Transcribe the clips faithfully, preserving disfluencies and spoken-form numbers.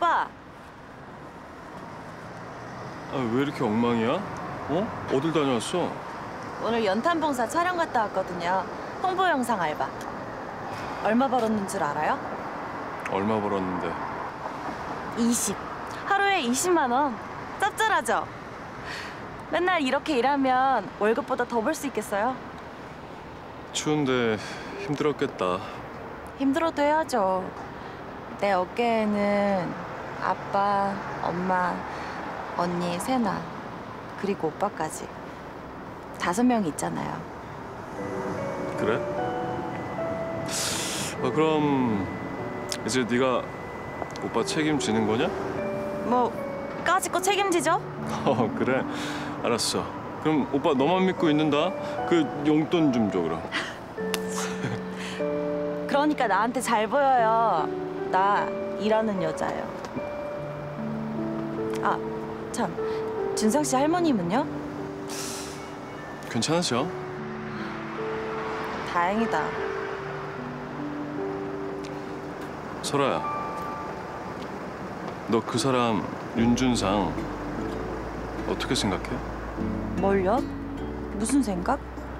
오빠. 아, 왜 이렇게 엉망이야? 어? 어딜 다녀왔어? 오늘 연탄봉사 촬영 갔다 왔거든요. 홍보 영상 알바. 얼마 벌었는 줄 알아요? 얼마 벌었는데? 이십. 하루에 이십만 원. 짭짤하죠? 맨날 이렇게 일하면 월급보다 더 벌 수 있겠어요? 추운데 힘들었겠다. 힘들어도 해야죠. 내 어깨에는 아빠, 엄마, 언니, 세나, 그리고 오빠까지 다섯 명이 있잖아요. 그래? 아, 그럼 이제 네가 오빠 책임지는 거냐? 뭐 까짓 거 책임지죠? 어, 그래. 알았어. 그럼 오빠 너만 믿고 있는다. 그 용돈 좀 줘, 그럼. 그러니까 나한테 잘 보여요. 나 일하는 여자예요. 아, 참. 준상 씨 할머님은요? 괜찮으셔? 다행이다. 설아야, 너 그 사람 윤준상 어떻게 생각해? 뭘요? 무슨 생각?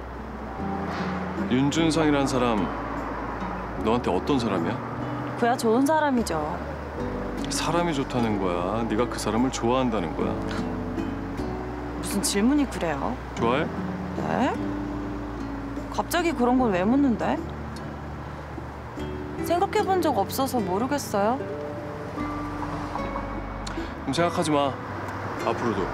윤준상이란 사람 너한테 어떤 사람이야? 그야 좋은 사람이죠. 사람이 좋다는 거야. 네가 그 사람을 좋아한다는 거야. 무슨 질문이 그래요? 좋아해? 네? 갑자기 그런 건 왜 묻는데? 생각해 본 적 없어서 모르겠어요. 그럼 생각하지 마. 앞으로도.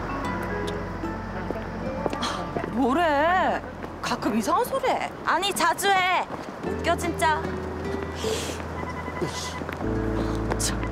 뭐래? 가끔 이상한 소리 해. 아니, 자주 해. 웃겨, 진짜. 참.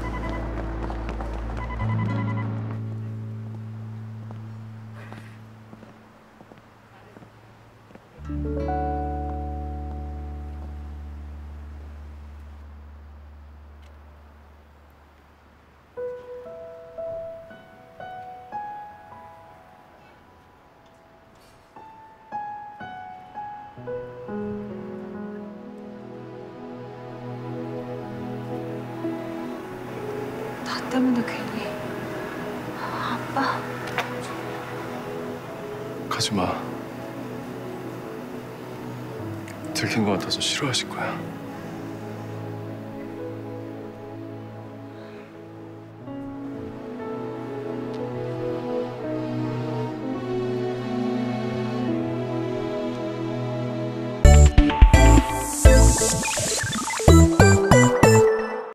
나 때문에 괜히. 아빠. 가지 마. 들킨 것 같아서 싫어하실 거야.